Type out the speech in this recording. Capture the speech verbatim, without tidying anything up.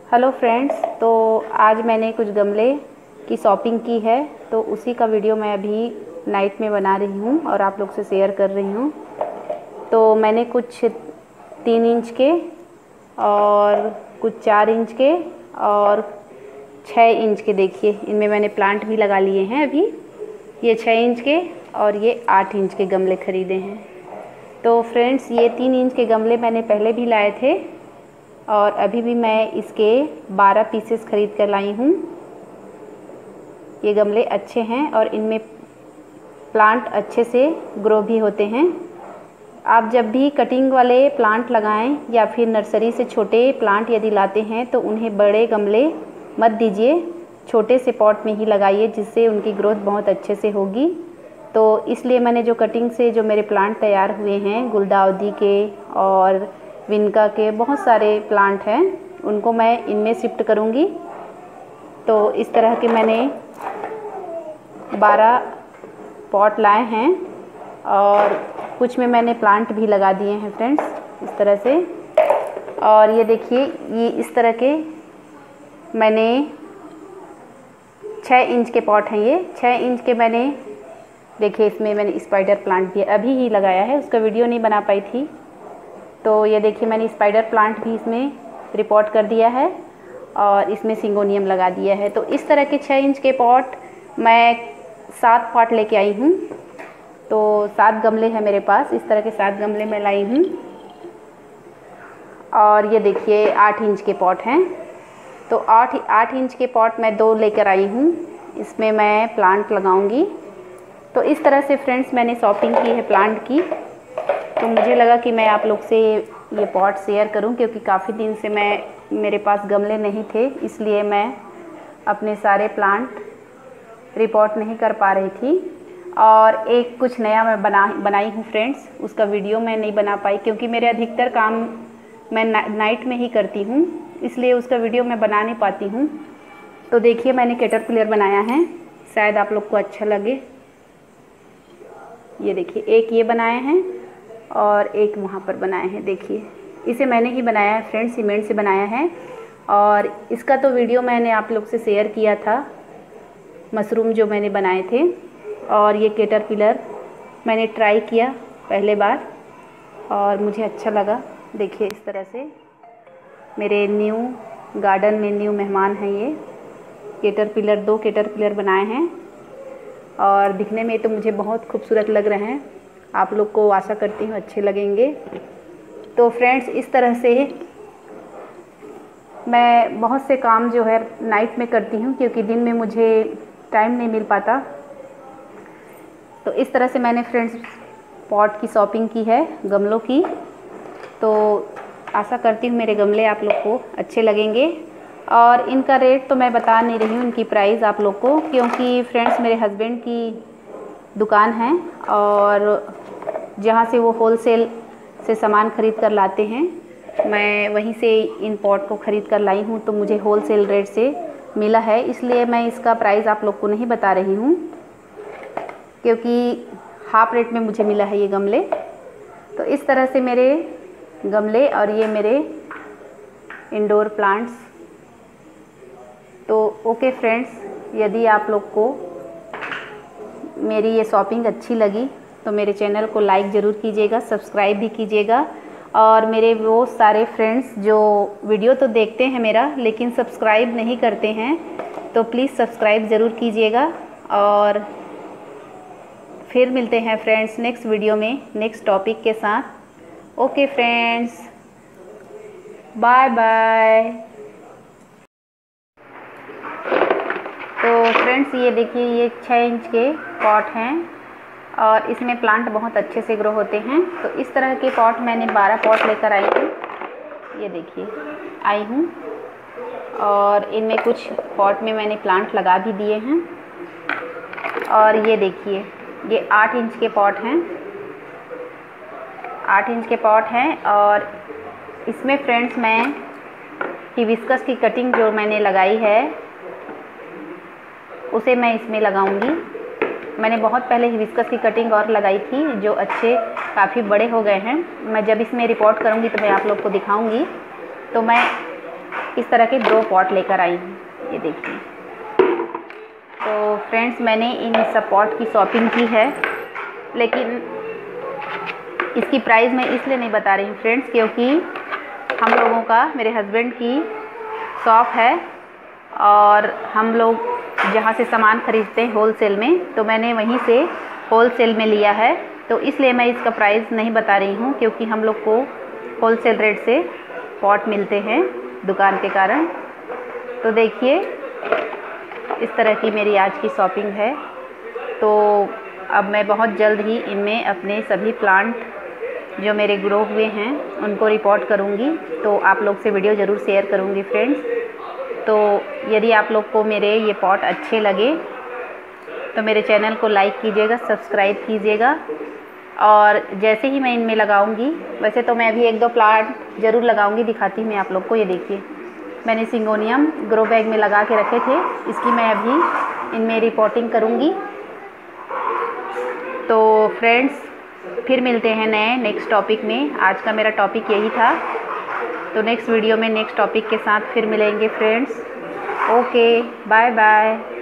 Hello friends, तो आज मैंने कुछ गमले की शॉपिंग की है, तो उसी का वीडियो मैं अभी नाइट में बना रही हूँ और आप लोग से शेयर कर रही हूँ। तो मैंने कुछ तीन इंच के और कुछ चार इंच के और छः इंच के, देखिए इनमें मैंने प्लांट भी लगा लिए हैं। अभी ये छः इंच के और ये आठ इंच के गमले ख़रीदे हैं। तो फ्रेंड्स, ये तीन इंच के गमले मैंने पहले भी लाए थे और अभी भी मैं इसके बारह पीसेस ख़रीद कर लाई हूँ। ये गमले अच्छे हैं और इनमें प्लांट अच्छे से ग्रो भी होते हैं। आप जब भी कटिंग वाले प्लांट लगाएं या फिर नर्सरी से छोटे प्लांट यदि लाते हैं तो उन्हें बड़े गमले मत दीजिए, छोटे से पॉट में ही लगाइए, जिससे उनकी ग्रोथ बहुत अच्छे से होगी। तो इसलिए मैंने जो कटिंग से जो मेरे प्लांट तैयार हुए हैं, गुलदाउदी के और विनका के बहुत सारे प्लांट हैं, उनको मैं इनमें शिफ्ट करूँगी। तो इस तरह के मैंने बारह पॉट लाए हैं और कुछ में मैंने प्लांट भी लगा दिए हैं फ्रेंड्स, इस तरह से। और ये देखिए, ये इस तरह के मैंने छः इंच के पॉट हैं। ये छः इंच के मैंने, देखिए इसमें मैंने स्पाइडर प्लांट भी अभी ही लगाया है, उसका वीडियो नहीं बना पाई थी। तो ये देखिए, मैंने स्पाइडर प्लांट भी इसमें रिपोर्ट कर दिया है और इसमें सिंगोनियम लगा दिया है। तो इस तरह के छः इंच के पॉट मैं सात पॉट लेके आई हूँ। तो सात गमले हैं मेरे पास, इस तरह के सात गमले मैं लाई हूँ। और ये देखिए आठ इंच के पॉट हैं। तो आठ आठ इंच के पॉट मैं दो लेकर आई हूँ, इसमें मैं प्लांट लगाऊंगी। तो इस तरह से फ्रेंड्स मैंने शॉपिंग की है प्लांट की। तो मुझे लगा कि मैं आप लोग से ये पॉट शेयर करूं, क्योंकि काफ़ी दिन से मैं मेरे पास गमले नहीं थे, इसलिए मैं अपने सारे प्लांट रिपोर्ट नहीं कर पा रही थी। और एक कुछ नया मैं बना बनाई हूँ फ्रेंड्स, उसका वीडियो मैं नहीं बना पाई, क्योंकि मेरे अधिकतर काम मैं ना, नाइट में ही करती हूँ, इसलिए उसका वीडियो मैं बना नहीं पाती हूँ। तो देखिए, मैंने कैटरपिलर बनाया है, शायद आप लोग को अच्छा लगे। ये देखिए, एक ये बनाए हैं और एक वहाँ पर बनाए हैं। देखिए, इसे मैंने ही बनाया है फ्रेंड्स, सीमेंट से बनाया है। और इसका तो वीडियो मैंने आप लोग से शेयर किया था, मशरूम जो मैंने बनाए थे। और ये कैटरपिलर मैंने ट्राई किया पहले बार और मुझे अच्छा लगा। देखिए इस तरह से मेरे न्यू गार्डन में न्यू मेहमान हैं ये कैटरपिलर। दो कैटरपिलर बनाए हैं और दिखने में तो मुझे बहुत खूबसूरत लग रहे हैं, आप लोग को आशा करती हूँ अच्छे लगेंगे। तो फ्रेंड्स, इस तरह से मैं बहुत से काम जो है नाइट में करती हूँ, क्योंकि दिन में मुझे टाइम नहीं मिल पाता। तो इस तरह से मैंने फ्रेंड्स पॉट की शॉपिंग की है, गमलों की। तो आशा करती हूँ मेरे गमले आप लोग को अच्छे लगेंगे। और इनका रेट तो मैं बता नहीं रही हूँ, इनकी प्राइस आप लोग को, क्योंकि फ्रेंड्स मेरे हस्बैंड की दुकान है और जहाँ से वो होलसेल से सामान ख़रीद कर लाते हैं, मैं वहीं से इन पॉट को ख़रीद कर लाई हूँ। तो मुझे होलसेल रेट से मिला है, इसलिए मैं इसका प्राइस आप लोग को नहीं बता रही हूँ, क्योंकि हाफ रेट में मुझे मिला है ये गमले। तो इस तरह से मेरे गमले और ये मेरे इंडोर प्लांट्स। तो ओके फ्रेंड्स, यदि आप लोग को मेरी ये शॉपिंग अच्छी लगी तो मेरे चैनल को लाइक ज़रूर कीजिएगा, सब्सक्राइब भी कीजिएगा। और मेरे वो सारे फ्रेंड्स जो वीडियो तो देखते हैं मेरा, लेकिन सब्सक्राइब नहीं करते हैं, तो प्लीज़ सब्सक्राइब ज़रूर कीजिएगा। और फिर मिलते हैं फ्रेंड्स नेक्स्ट वीडियो में नेक्स्ट टॉपिक के साथ। Okay friends, bye bye. तो फ्रेंड्स, ये देखिए, ये छः इंच के पॉट हैं और इसमें प्लांट बहुत अच्छे से ग्रो होते हैं। तो इस तरह के पॉट मैंने बारह पॉट लेकर आई हूँ, ये देखिए आई हूँ। और इनमें कुछ पॉट में मैंने प्लांट लगा भी दिए हैं। और ये देखिए, ये आठ इंच के पॉट हैं, आठ इंच के पॉट हैं। और इसमें फ्रेंड्स मैं हिबिस्कस की कटिंग जो मैंने लगाई है उसे मैं इसमें लगाऊंगी। मैंने बहुत पहले हिबिस्कस की कटिंग और लगाई थी, जो अच्छे काफ़ी बड़े हो गए हैं। मैं जब इसमें रिपोर्ट करूंगी तो मैं आप लोग को दिखाऊंगी। तो मैं इस तरह के दो पॉट लेकर आई हूँ, ये देखिए। तो फ्रेंड्स, मैंने इन सब पॉट की शॉपिंग की है, लेकिन इसकी प्राइस मैं इसलिए नहीं बता रही हूँ फ्रेंड्स, क्योंकि हम लोगों का, मेरे हस्बैंड की शॉप है और हम लोग जहाँ से सामान ख़रीदते हैं होलसेल में, तो मैंने वहीं से होलसेल में लिया है। तो इसलिए मैं इसका प्राइस नहीं बता रही हूँ, क्योंकि हम लोग को होलसेल रेट से पॉट मिलते हैं दुकान के कारण। तो देखिए, इस तरह की मेरी आज की शॉपिंग है। तो अब मैं बहुत जल्द ही इनमें अपने सभी प्लांट जो मेरे ग्रो हुए हैं उनको रिपोर्ट करूँगी, तो आप लोग से वीडियो ज़रूर शेयर करूँगी फ्रेंड्स। तो यदि आप लोग को मेरे ये पॉट अच्छे लगे तो मेरे चैनल को लाइक कीजिएगा, सब्सक्राइब कीजिएगा। और जैसे ही मैं इनमें लगाऊंगी, वैसे तो मैं अभी एक दो प्लांट ज़रूर लगाऊंगी, दिखाती हूँ मैं आप लोग को। ये देखिए, मैंने सिंगोनियम ग्रो बैग में लगा के रखे थे, इसकी मैं अभी इनमें रिपोर्टिंग करूँगी। तो फ्रेंड्स, फिर मिलते हैं नए नेक्स्ट टॉपिक में। आज का मेरा टॉपिक यही था, तो नेक्स्ट वीडियो में नेक्स्ट टॉपिक के साथ फिर मिलेंगे फ्रेंड्स। Okay, bye bye.